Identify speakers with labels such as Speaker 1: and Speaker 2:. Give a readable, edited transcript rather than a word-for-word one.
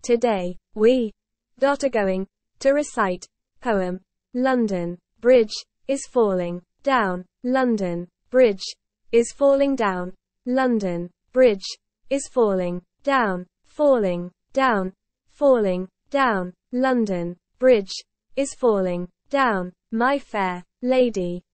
Speaker 1: Today, we are going to recite poem. London Bridge is falling down. London Bridge is falling down. London Bridge is falling down. Falling down. Falling down. London Bridge is falling down. My fair lady,